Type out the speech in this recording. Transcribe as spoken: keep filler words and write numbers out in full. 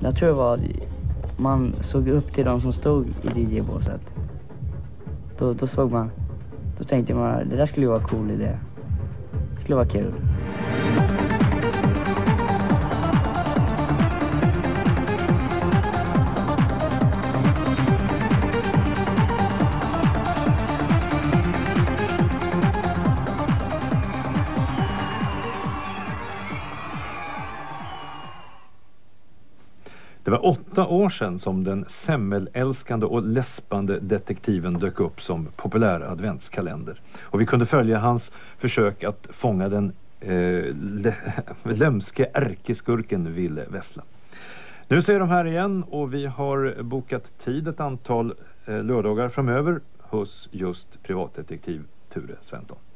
Jag tror det var man såg upp till de som stod i D J-båset. Då, då såg man, då tänkte man det där skulle vara en cool idé. Det skulle vara kul. Det var åtta år sedan som den semmelälskande och läspande detektiven dök upp som populär adventskalender. Och vi kunde följa hans försök att fånga den eh, lömske ärkeskurken Ville Vessla. Nu ser de här igen och vi har bokat tid ett antal eh, lördagar framöver hos just privatdetektiv Ture Sventon.